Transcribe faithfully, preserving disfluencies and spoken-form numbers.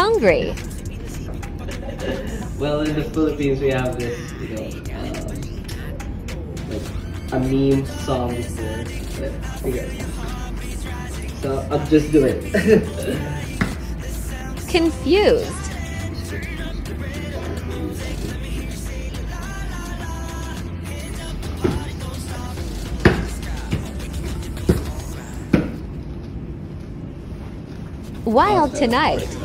hungry. Well, in the Philippines, we have this, you know, um, like a meme song before. But okay. So I'll just do it. Confused. Wild tonight.